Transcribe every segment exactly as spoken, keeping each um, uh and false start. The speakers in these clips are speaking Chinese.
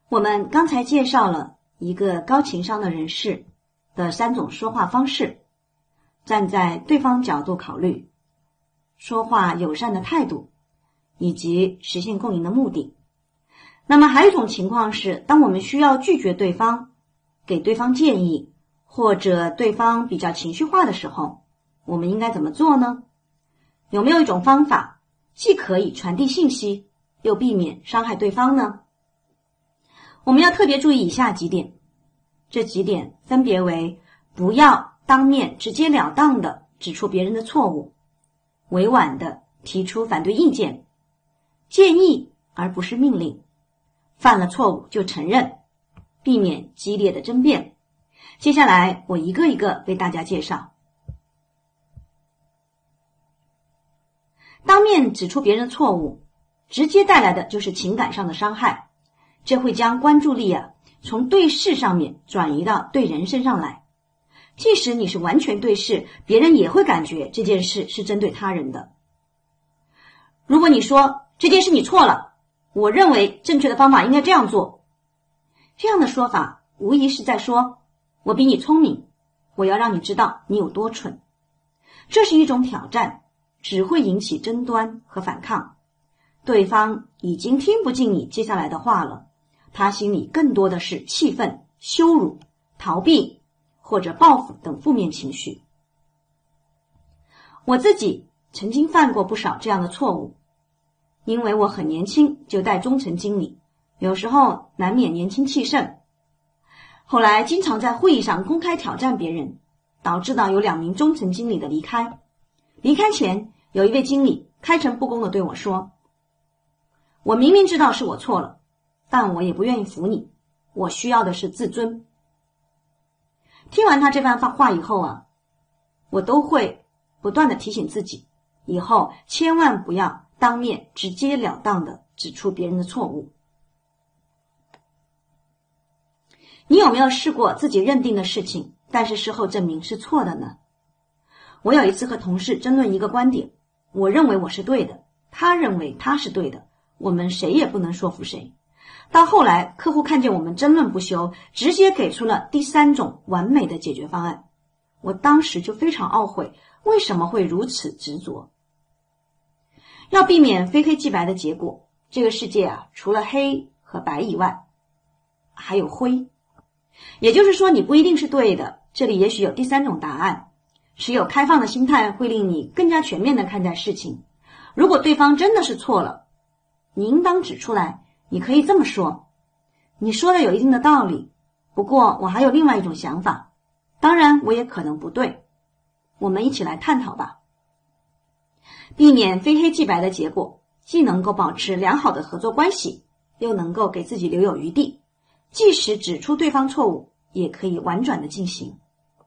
我们刚才介绍了一个高情商的人士的三种说话方式，站在对方角度考虑，说话友善的态度，以及实现共赢的目的。那么还有一种情况是，当我们需要拒绝对方，给对方建议，或者对方比较情绪化的时候，我们应该怎么做呢？有没有一种方法，既可以传递信息，又避免伤害对方呢？我们要特别注意以下几点，这几点分别为：不要当面直截了当地指出别人的错误，委婉地提出反对意见，建议而不是命令，犯了错误就承认，避免激烈的争辩。接下来我一个一个为大家介绍。当面指出别人的错误，直接带来的就是情感上的伤害，这会将关注力啊从对事上面转移到对人身上来。即使你是完全对事，别人也会感觉这件事是针对他人的。如果你说这件事你错了，我认为正确的方法应该这样做，这样的说法无疑是在说我比你聪明，我要让你知道你有多蠢。这是一种挑战，只会引起争端和反抗。对方已经听不进你接下来的话了，他心里更多的是气愤、羞辱、逃避或者报复等负面情绪。我自己曾经犯过不少这样的错误，因为我很年轻就带中层经理，有时候难免年轻气盛，后来经常在会议上公开挑战别人，导致到有两名中层经理的离开。离开前，有一位经理开诚布公地对我说，我明明知道是我错了，但我也不愿意服你，我需要的是自尊。听完他这番话以后啊，我都会不断地提醒自己，以后千万不要当面直截了当地指出别人的错误。你有没有试过自己认定的事情，但是事后证明是错的呢？我有一次和同事争论一个观点，我认为我是对的，他认为他是对的，我们谁也不能说服谁。到后来，客户看见我们争论不休，直接给出了第三种完美的解决方案。我当时就非常懊悔，为什么会如此执着？要避免非黑即白的结果，这个世界啊，除了黑和白以外，还有灰。也就是说，你不一定是对的，这里也许有第三种答案。持有开放的心态会令你更加全面地看待事情。如果对方真的是错了，你应当指出来。你可以这么说，你说的有一定的道理，不过我还有另外一种想法，当然我也可能不对，我们一起来探讨吧。避免非黑即白的结果，既能够保持良好的合作关系，又能够给自己留有余地，即使指出对方错误，也可以婉转的进行。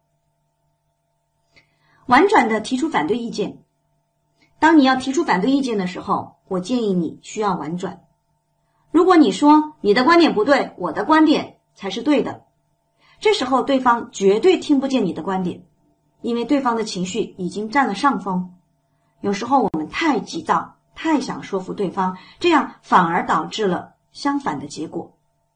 婉转的提出反对意见。当你要提出反对意见的时候，我建议你需要婉转。如果你说你的观点不对，我的观点才是对的，这时候对方绝对听不见你的观点，因为对方的情绪已经占了上风。有时候我们太急躁，太想说服对方，这样反而导致了相反的结果。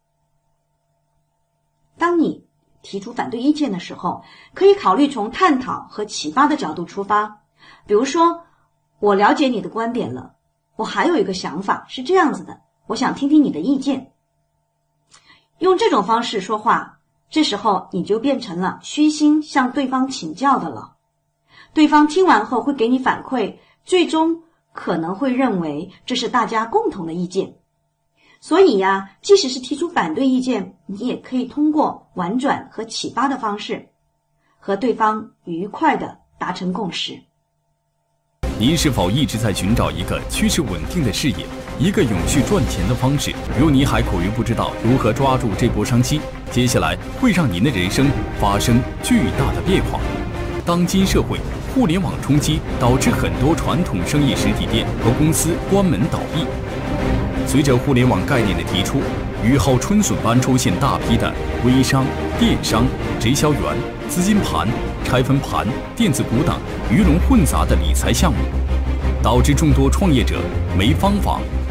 当你提出反对意见的时候，可以考虑从探讨和启发的角度出发。比如说，我了解你的观点了，我还有一个想法是这样子的，我想听听你的意见。用这种方式说话，这时候你就变成了虚心向对方请教的了。对方听完后会给你反馈，最终可能会认为这是大家共同的意见。所以呀，即使是提出反对意见，你也可以通过婉转和启发的方式，和对方愉快地达成共识。 您是否一直在寻找一个趋势稳定的事业，一个永续赚钱的方式？如您还苦于不知道如何抓住这波商机，接下来会让您的人生发生巨大的变化。当今社会，互联网冲击导致很多传统生意实体店和公司关门倒闭。随着互联网概念的提出，雨后春笋般出现大批的微商、电商、直销员、资金盘、拆分盘、电子股等鱼龙混杂的理财项目，导致众多创业者没方法、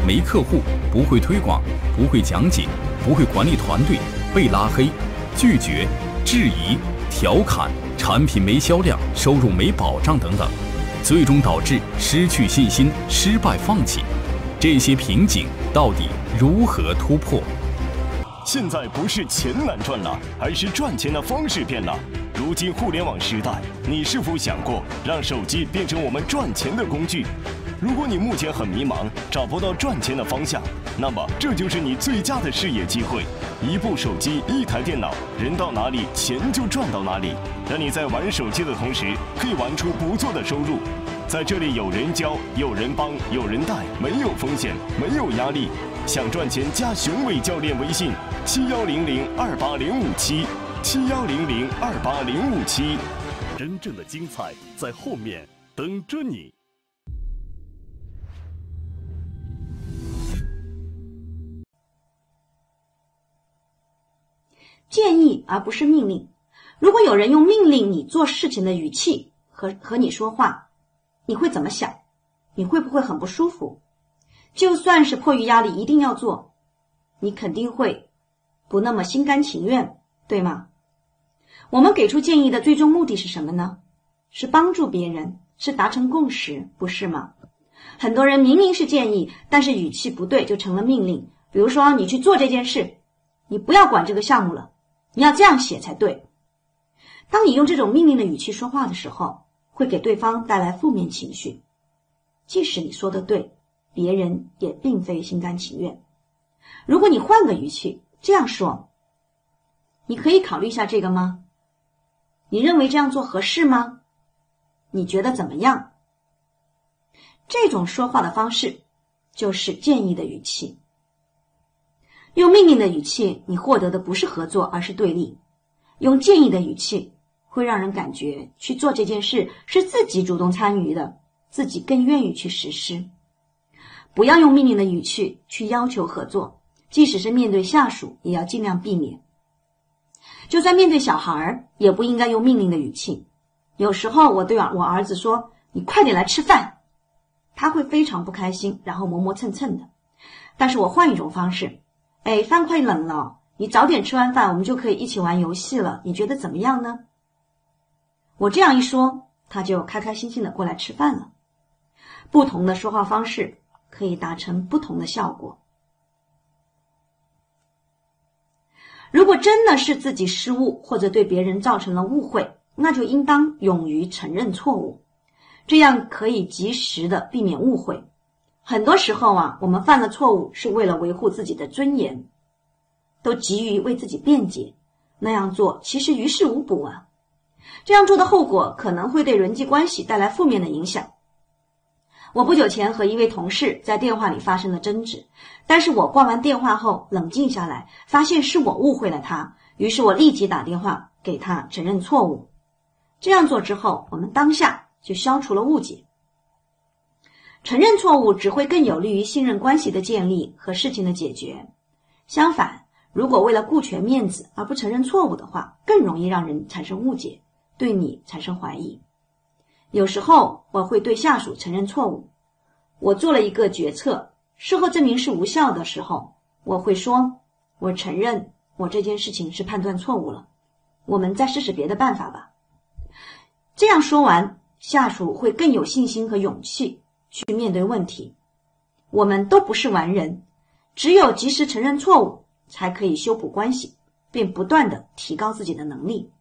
没客户，不会推广，不会讲解，不会管理团队，被拉黑、拒绝、质疑、调侃，产品没销量，收入没保障等等，最终导致失去信心、失败放弃。这些瓶颈到底如何突破？ 现在不是钱难赚了，而是赚钱的方式变了。如今互联网时代，你是否想过让手机变成我们赚钱的工具？如果你目前很迷茫，找不到赚钱的方向，那么这就是你最佳的事业机会。一部手机，一台电脑，人到哪里，钱就赚到哪里。让你在玩手机的同时，可以玩出不错的收入。在这里有人教，有人帮，有人带，没有风险，没有压力。想赚钱，加雄伟教练微信：七幺零零二八零五七，七幺零零二八零五七。 真正的精彩在后面等着你。 建议而不是命令。如果有人用命令你做事情的语气和和你说话，你会怎么想？你会不会很不舒服？就算是迫于压力一定要做，你肯定会不那么心甘情愿，对吗？我们给出建议的最终目的是什么呢？是帮助别人，是达成共识，不是吗？很多人明明是建议，但是语气不对就成了命令。比如说你去做这件事，你不要管这个项目了，你要这样写才对。当你用这种命令的语气说话的时候，会给对方带来负面情绪。即使你说的对，别人也并非心甘情愿。如果你换个语气这样说，你可以考虑一下这个吗？你认为这样做合适吗？你觉得怎么样？这种说话的方式就是建议的语气。用命令的语气，你获得的不是合作，而是对立。用建议的语气，会让人感觉去做这件事是自己主动参与的，自己更愿意去实施。不要用命令的语气去要求合作，即使是面对下属，也要尽量避免。就算面对小孩，也不应该用命令的语气。有时候我对我儿子说，你快点来吃饭，他会非常不开心，然后磨磨蹭蹭的。但是我换一种方式，哎，饭快冷了，你早点吃完饭，我们就可以一起玩游戏了，你觉得怎么样呢？我这样一说，他就开开心心的过来吃饭了。不同的说话方式可以达成不同的效果。如果真的是自己失误，或者对别人造成了误会，那就应当勇于承认错误，这样可以及时的避免误会。很多时候啊，我们犯了错误是为了维护自己的尊严，都急于为自己辩解，那样做其实于事无补啊。这样做的后果可能会对人际关系带来负面的影响。我不久前和一位同事在电话里发生了争执，但是我挂完电话后冷静下来，发现是我误会了他，于是我立即打电话给他承认错误。这样做之后，我们当下就消除了误解。承认错误只会更有利于信任关系的建立和事情的解决。相反，如果为了顾全面子而不承认错误的话，更容易让人产生误解，对你产生怀疑。有时候我会对下属承认错误，我做了一个决策，事后证明是无效的时候，我会说，我承认我这件事情是判断错误了，我们再试试别的办法吧。这样说完，下属会更有信心和勇气去面对问题。我们都不是完人，只有及时承认错误，才可以修补关系，并不断地提高自己的能力。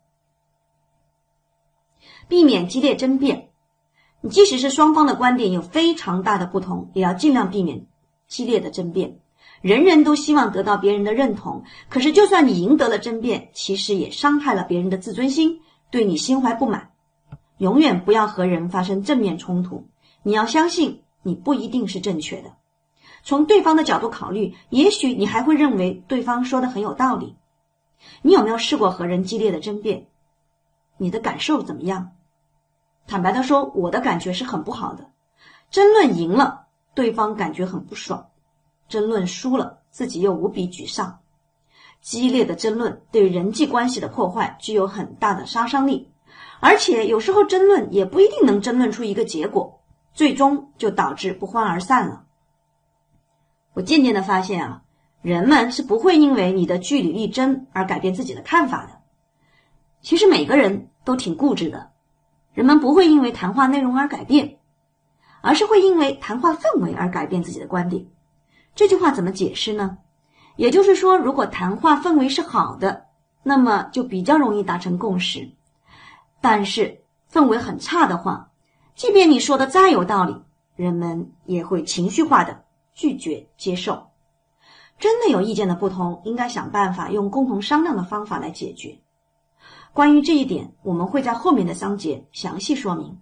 避免激烈争辩，你即使是双方的观点有非常大的不同，也要尽量避免激烈的争辩。人人都希望得到别人的认同，可是就算你赢得了争辩，其实也伤害了别人的自尊心，对你心怀不满。永远不要和人发生正面冲突，你要相信你不一定是正确的。从对方的角度考虑，也许你还会认为对方说的很有道理。你有没有试过和人激烈的争辩？你的感受怎么样？坦白的说，我的感觉是很不好的。争论赢了，对方感觉很不爽；争论输了，自己又无比沮丧。激烈的争论对人际关系的破坏具有很大的杀伤力，而且有时候争论也不一定能争论出一个结果，最终就导致不欢而散了。 我渐渐地发现啊，人们是不会因为你的据理力争而改变自己的看法的。其实每个人都挺固执的，人们不会因为谈话内容而改变，而是会因为谈话氛围而改变自己的观点。这句话怎么解释呢？也就是说，如果谈话氛围是好的，那么就比较容易达成共识。但是氛围很差的话，即便你说的再有道理，人们也会情绪化的拒绝接受。真的有意见的不同，应该想办法用共同商量的方法来解决。关于这一点，我们会在后面的章节详细说明。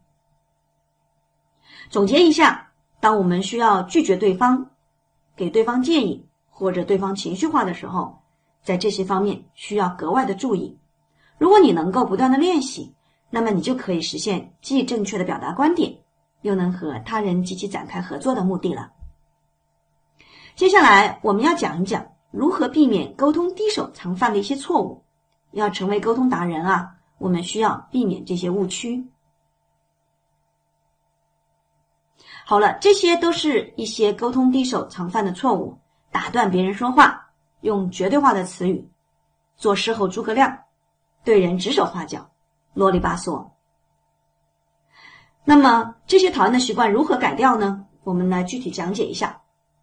总结一下，当我们需要拒绝对方，给对方建议，或者对方情绪化的时候，在这些方面需要格外的注意。如果你能够不断的练习，那么你就可以实现既正确的表达观点，又能和他人积极展开合作的目的了。接下来我们要讲一讲如何避免沟通低手常犯的一些错误。要成为沟通达人啊，我们需要避免这些误区。好了，这些都是一些沟通低手常犯的错误：打断别人说话，用绝对化的词语，做事后诸葛亮，对人指手画脚，啰里吧嗦。那么这些讨厌的习惯如何改掉呢？我们来具体讲解一下。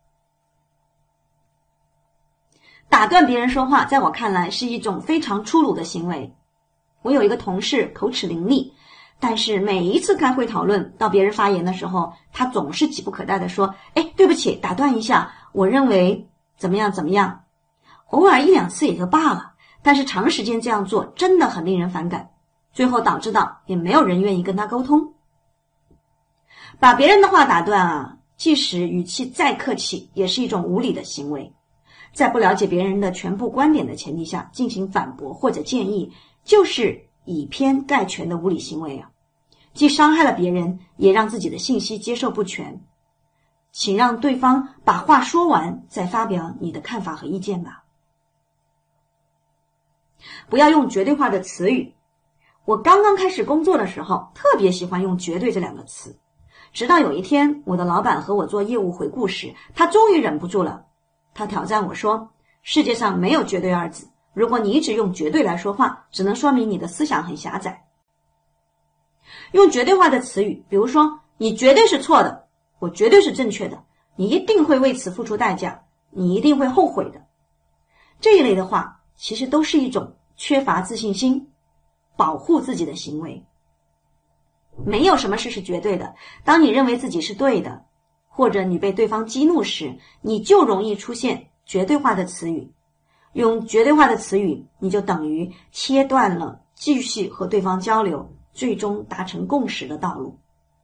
打断别人说话，在我看来是一种非常粗鲁的行为。我有一个同事口齿伶俐，但是每一次开会讨论到别人发言的时候，他总是急不可待地说，哎，对不起，打断一下，我认为怎么样怎么样。偶尔一两次也就罢了，但是长时间这样做真的很令人反感，最后导致到也没有人愿意跟他沟通。把别人的话打断啊，即使语气再客气，也是一种无理的行为。在不了解别人的全部观点的前提下进行反驳或者建议，就是以偏概全的无理行为啊，既伤害了别人，也让自己的信息接受不全。请让对方把话说完，再发表你的看法和意见吧。不要用绝对化的词语。我刚刚开始工作的时候，特别喜欢用绝对这两个词。直到有一天，我的老板和我做业务回顾时，他终于忍不住了。他挑战我说，世界上没有绝对二字，如果你一直用绝对来说话，只能说明你的思想很狭窄。用绝对化的词语，比如说，你绝对是错的，我绝对是正确的，你一定会为此付出代价，你一定会后悔的。这一类的话，其实都是一种缺乏自信心、保护自己的行为。没有什么事是绝对的，当你认为自己是对的，或者你被对方激怒时，你就容易出现绝对化的词语。用绝对化的词语，你就等于切断了继续和对方交流，最终达成共识的道路。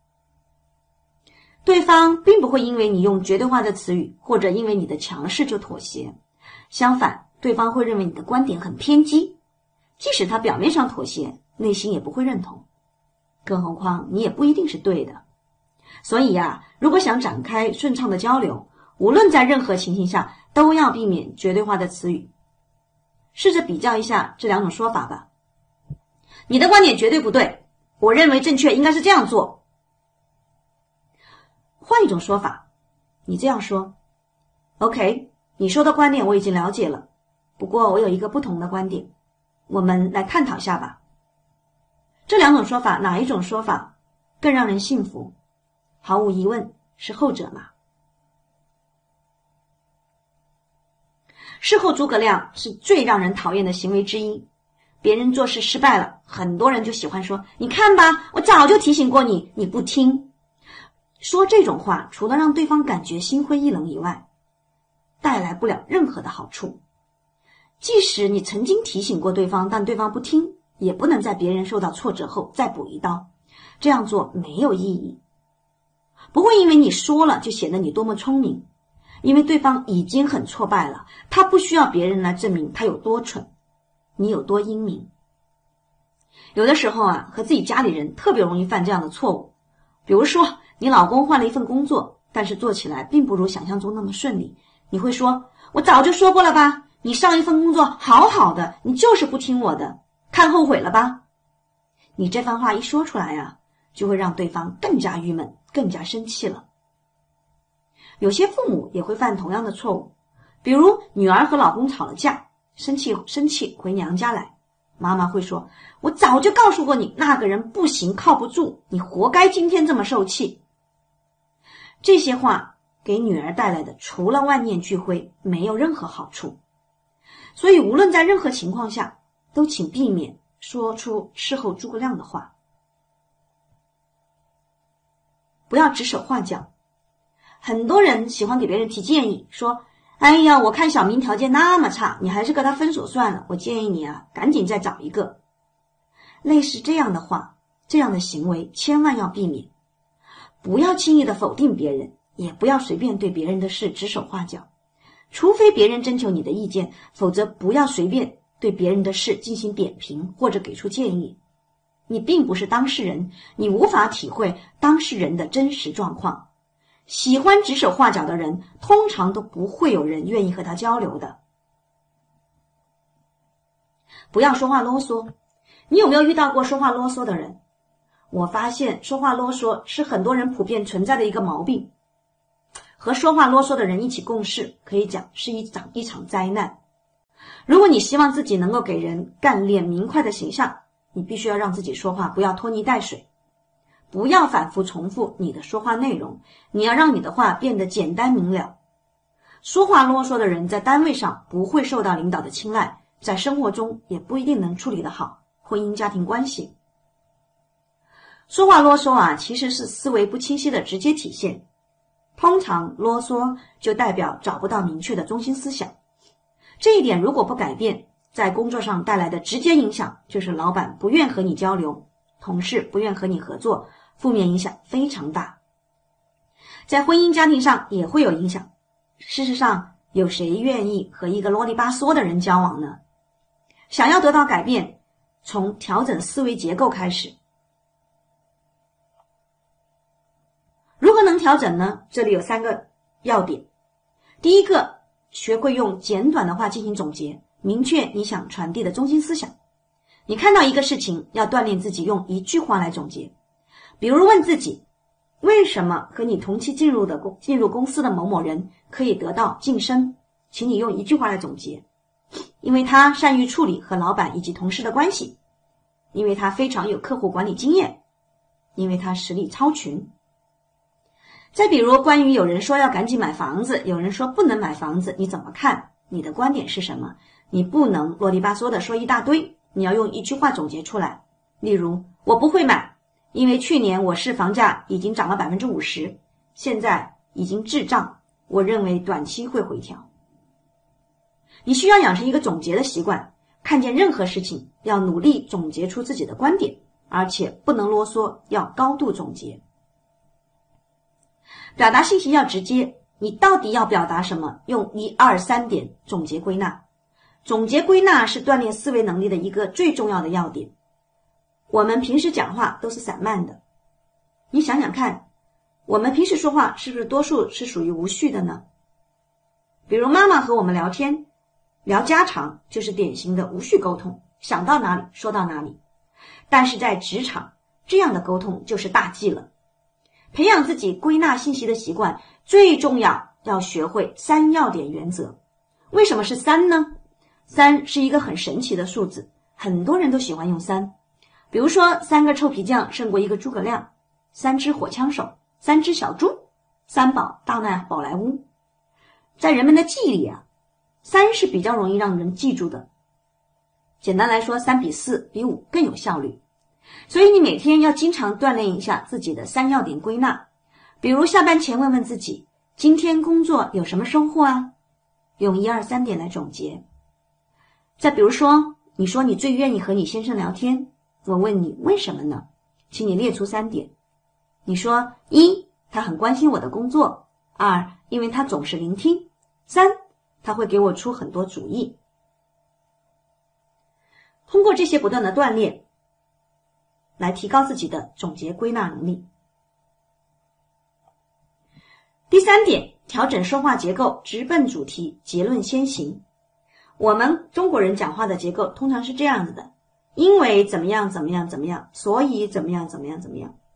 对方并不会因为你用绝对化的词语，或者因为你的强势就妥协。相反，对方会认为你的观点很偏激，即使他表面上妥协，内心也不会认同。更何况你也不一定是对的。所以啊，如果想展开顺畅的交流，无论在任何情形下，都要避免绝对化的词语。试着比较一下这两种说法吧。你的观点绝对不对，我认为正确应该是这样做。换一种说法，你这样说 OK， 你说的观点我已经了解了，不过我有一个不同的观点，我们来探讨下吧。这两种说法，哪一种说法更让人信服？毫无疑问是后者嘛。事后诸葛亮是最让人讨厌的行为之一。别人做事失败了，很多人就喜欢说，你看吧，我早就提醒过你，你不听。说这种话，除了让对方感觉心灰意冷以外，带来不了任何的好处。即使你曾经提醒过对方，但对方不听，也不能在别人受到挫折后再补一刀，这样做没有意义。不会因为你说了就显得你多么聪明，因为对方已经很挫败了，他不需要别人来证明他有多蠢，你有多英明。有的时候啊，和自己家里人特别容易犯这样的错误。比如说，你老公换了一份工作，但是做起来并不如想象中那么顺利，你会说，我早就说过了吧，你上一份工作好好的，你就是不听我的，看后悔了吧？你这番话一说出来啊，就会让对方更加郁闷，更加生气了。 有些父母也会犯同样的错误，比如女儿和老公吵了架，生气生气回娘家来，妈妈会说，我早就告诉过你，那个人不行，靠不住，你活该今天这么受气。这些话给女儿带来的除了万念俱灰，没有任何好处。所以无论在任何情况下，都请避免说出事后诸葛亮的话。不要指手画脚。很多人喜欢给别人提建议，说，哎呀，我看小明条件那么差，你还是跟他分手算了，我建议你啊，赶紧再找一个。类似这样的话，这样的行为千万要避免。不要轻易的否定别人，也不要随便对别人的事指手画脚，除非别人征求你的意见，否则不要随便对别人的事进行点评或者给出建议。你并不是当事人，你无法体会当事人的真实状况。喜欢指手画脚的人，通常都不会有人愿意和他交流的。不要说话啰嗦。你有没有遇到过说话啰嗦的人？我发现说话啰嗦是很多人普遍存在的一个毛病。和说话啰嗦的人一起共事，可以讲是一场一场灾难。如果你希望自己能够给人干练明快的形象，你必须要让自己说话不要拖泥带水，不要反复重复你的说话内容，你要让你的话变得简单明了。说话啰嗦的人在单位上不会受到领导的青睐，在生活中也不一定能处理得好婚姻家庭关系。说话啰嗦啊，其实是思维不清晰的直接体现。通常啰嗦就代表找不到明确的中心思想。这一点如果不改变，在工作上带来的直接影响就是老板不愿和你交流，同事不愿和你合作，负面影响非常大。在婚姻家庭上也会有影响。事实上，有谁愿意和一个啰里吧嗦的人交往呢？想要得到改变，从调整思维结构开始。如何能调整呢？这里有三个要点。第一个，学会用简短的话进行总结，明确你想传递的中心思想。你看到一个事情，要锻炼自己用一句话来总结。比如问自己，为什么和你同期进入的进入公司的某某人可以得到晋升？请你用一句话来总结。因为他善于处理和老板以及同事的关系，因为他非常有客户管理经验，因为他实力超群。再比如，关于有人说要赶紧买房子，有人说不能买房子，你怎么看？你的观点是什么？你不能啰里吧嗦的说一大堆，你要用一句话总结出来。例如，我不会买，因为去年我市房价已经涨了 百分之五十， 现在已经滞胀，我认为短期会回调。你需要养成一个总结的习惯，看见任何事情要努力总结出自己的观点，而且不能啰嗦，要高度总结。表达信息要直接，你到底要表达什么？用一二三点总结归纳。总结归纳是锻炼思维能力的一个最重要的要点。我们平时讲话都是散漫的，你想想看，我们平时说话是不是多数是属于无序的呢？比如妈妈和我们聊天，聊家常就是典型的无序沟通，想到哪里说到哪里。但是在职场，这样的沟通就是大忌了。培养自己归纳信息的习惯，最重要要学会三要点原则。为什么是三呢？三是一个很神奇的数字，很多人都喜欢用三。比如说，三个臭皮匠胜过一个诸葛亮，三只火枪手，三只小猪，三宝大难宝莱坞。在人们的记忆里啊，三是比较容易让人记住的。简单来说，三比四比五更有效率。所以你每天要经常锻炼一下自己的三要点归纳。比如下班前问问自己，今天工作有什么收获啊？用一二三点来总结。再比如说，你说你最愿意和你先生聊天，我问你为什么呢？请你列出三点。你说，一，他很关心我的工作；二，因为他总是聆听；三，他会给我出很多主意。通过这些不断的锻炼，来提高自己的总结归纳能力。第三点，调整说话结构，直奔主题，结论先行。我们中国人讲话的结构通常是这样子的，因为怎么样怎么样怎么样，所以怎么样怎么样怎么样。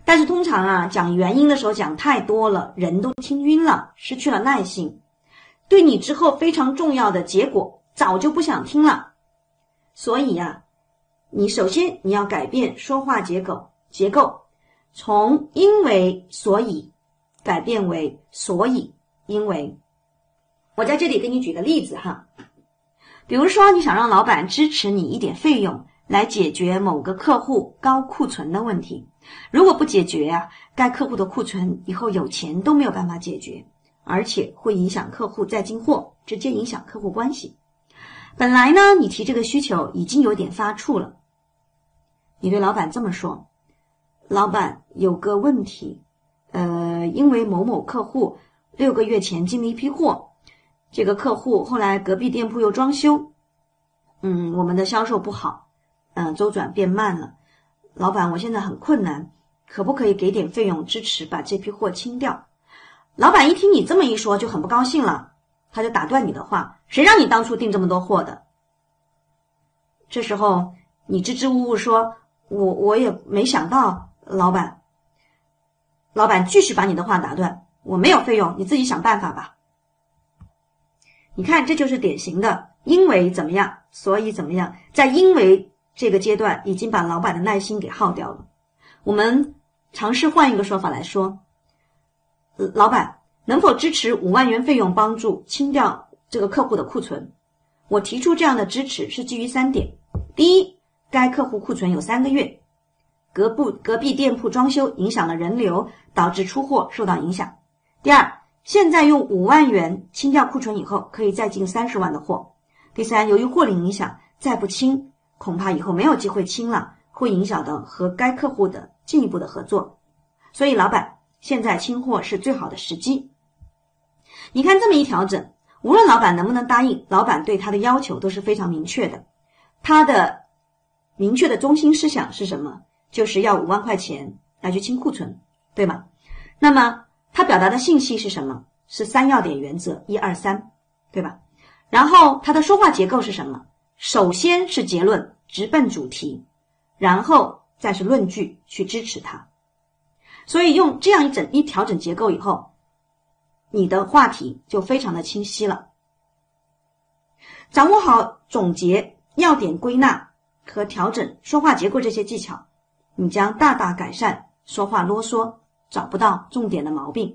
但是通常啊，讲原因的时候讲太多了，人都听晕了，失去了耐心，对你之后非常重要的结果早就不想听了。所以啊，你首先你要改变说话结构，结构从因为所以改变为所以因为。我在这里给你举个例子哈，比如说你想让老板支持你一点费用来解决某个客户高库存的问题，如果不解决啊，该客户的库存以后有钱都没有办法解决，而且会影响客户再进货，直接影响客户关系。本来呢，你提这个需求已经有点发怵了，你对老板这么说，老板有个问题，呃，因为某某客户六个月前进了一批货，这个客户后来隔壁店铺又装修，嗯，我们的销售不好，嗯，周转变慢了。老板，我现在很困难，可不可以给点费用支持把这批货清掉？老板一听你这么一说就很不高兴了，他就打断你的话，谁让你当初订这么多货的？这时候你支支吾吾说，我我也没想到，老板。老板继续把你的话打断，我没有费用，你自己想办法吧。你看，这就是典型的因为怎么样，所以怎么样，在因为这个阶段已经把老板的耐心给耗掉了。我们尝试换一个说法来说，呃、老板能否支持五万元费用帮助清掉这个客户的库存？我提出这样的支持是基于三点：第一，该客户库存有三个月，隔壁隔壁店铺装修影响了人流，导致出货受到影响；第二，现在用五万元清掉库存以后，可以再进三十万的货；第三，由于货龄影响，再不清，恐怕以后没有机会清了，会影响到和该客户的进一步的合作。所以老板，现在清货是最好的时机。你看这么一调整，无论老板能不能答应，老板对他的要求都是非常明确的。他的明确的中心思想是什么？就是要五万块钱来去清库存，对吗？那么他表达的信息是什么？是三要点原则，一二三，对吧？然后他的说话结构是什么？首先是结论，直奔主题，然后再是论据去支持他。所以用这样一整一调整结构以后，你的话题就非常的清晰了。掌握好总结、要点归纳和调整说话结构这些技巧，你将大大改善说话啰嗦、找不到重点的毛病。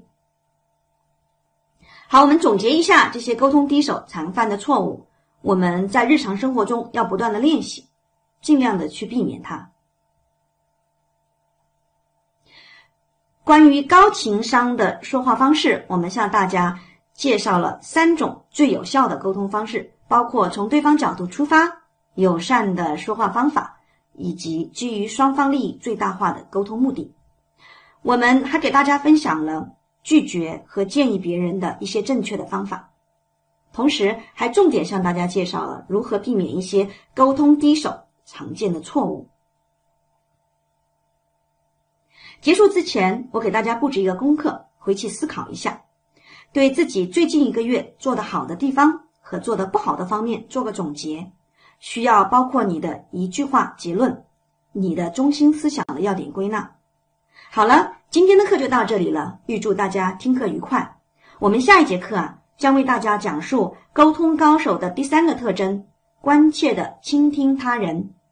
好，我们总结一下这些沟通低手常犯的错误，我们在日常生活中要不断的练习，尽量的去避免它。关于高情商的说话方式，我们向大家介绍了三种最有效的沟通方式，包括从对方角度出发、友善的说话方法，以及基于双方利益最大化的沟通目的。我们还给大家分享了拒绝和建议别人的一些正确的方法，同时还重点向大家介绍了如何避免一些沟通低手常见的错误。结束之前，我给大家布置一个功课，回去思考一下，对自己最近一个月做得好的地方和做得不好的方面做个总结，需要包括你的一句话结论，你的中心思想的要点归纳。好了，今天的课就到这里了，预祝大家听课愉快。我们下一节课啊，将为大家讲述沟通高手的第三个特征，关切的倾听他人。